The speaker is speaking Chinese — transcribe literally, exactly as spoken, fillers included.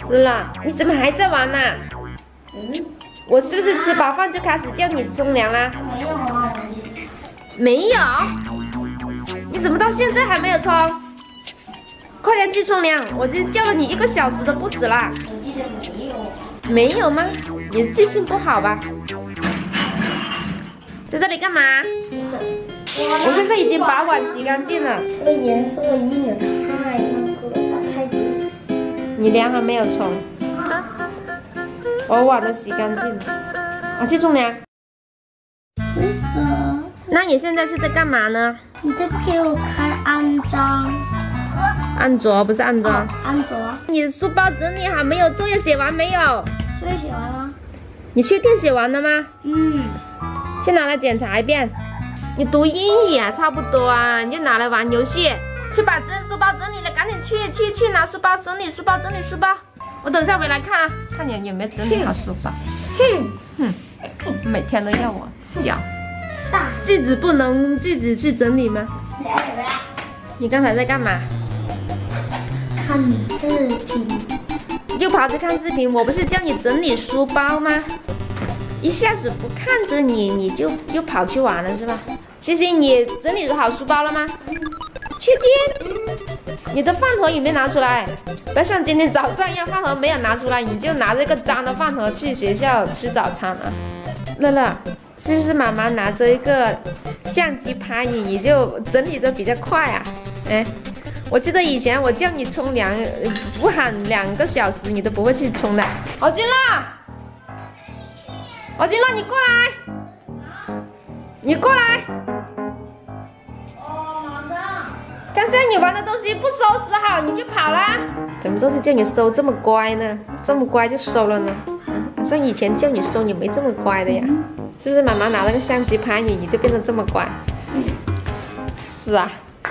乐乐，你怎么还在玩呢？ 嗯， 我是不是吃饱饭就开始叫你冲凉啦？ 没有啊， 没有。你怎么到现在还没有冲？快点去冲凉！我已经叫了你一个小时都不止啦。 我记得没有。 没有吗？你记性不好吧？在这里干嘛？我现在已经把碗洗干净了。 这个颜色印的太那个了，太真实。 你凉还没有冲，我碗都洗干净了。啊，去冲凉。 为什么？ 那你现在是在干嘛呢？ 你在给我开安装。 安卓不是安装。 哦、安卓。 你的书包整理还没有，作业写完没有？ 作业写完了。 你确定写完了吗？ 嗯。 去拿来检查一遍。你读英语啊，差不多啊，你就拿来玩游戏。去把整书包整理了，赶紧去去去拿书包，整理书包，整理书包。我等下回来看啊，看你有没有整理好书包。 哼哼，每天都要我教。句子不能句子去整理吗？你刚才在干嘛？ 看视频。 又跑去看视频？我不是叫你整理书包吗？一下子不看着你，你就又跑去玩了是吧？西西，你整理好书包了吗？确定？你的饭盒有没有拿出来？不要像今天早上一样，饭盒没有拿出来，你就拿这个脏的饭盒去学校吃早餐啊！乐乐，是不是妈妈拿着一个相机拍你，你就整理的比较快啊？哎，我记得以前我叫你冲凉，不喊两个小时你都不会去冲的。郝金乐，郝金乐，你过来，你过来。 哦，马上。 刚才你玩的东西不收拾好，你就跑啦？怎么这次叫你收这么乖呢？这么乖就收了呢？好像以前叫你收你没这么乖的呀？是不是妈妈拿了个相机拍你，你就变得这么乖？是啊。